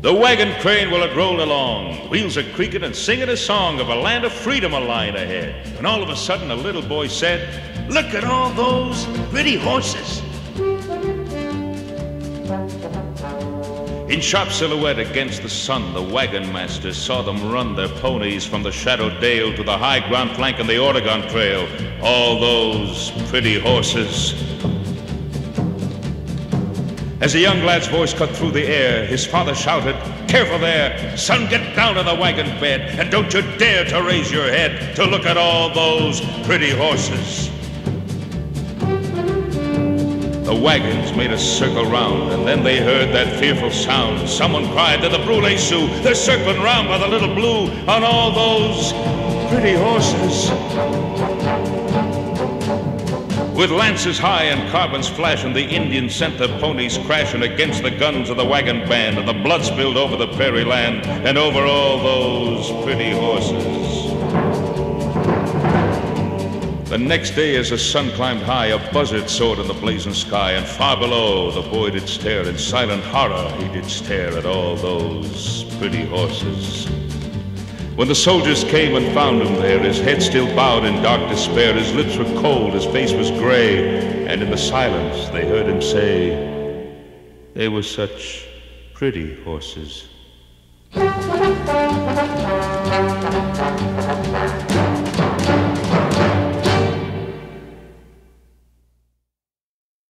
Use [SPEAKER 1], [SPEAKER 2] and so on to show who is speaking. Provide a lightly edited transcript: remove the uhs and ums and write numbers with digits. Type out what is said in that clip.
[SPEAKER 1] The wagon train, well, it rolled along, wheels a creaking and singing a song of a land of freedom a lying ahead. And all of a sudden, a little boy said, "Look at all those pretty horses." In sharp silhouette against the sun, the wagon master saw them run their ponies from the shadowed dale to the high ground flank and the Oregon Trail. All those pretty horses. As a young lad's voice cut through the air, his father shouted, "Careful there! Son, get down to the wagon bed, and don't you dare to raise your head to look at all those pretty horses." The wagons made a circle round, and then they heard that fearful sound. Someone cried to the Brûlé Sioux, "They're circling round by the Little Blue on all those pretty horses." With lances high and carbines flashing, the Indians sent their ponies crashing against the guns of the wagon band, and the blood spilled over the prairie land and over all those pretty horses. The next day, as the sun climbed high, a buzzard soared in the blazing sky, and far below the boy did stare in silent horror. He did stare at all those pretty horses. When the soldiers came and found him there, his head still bowed in dark despair, his lips were cold, his face was gray, and in the silence they heard him say, "They were such pretty horses."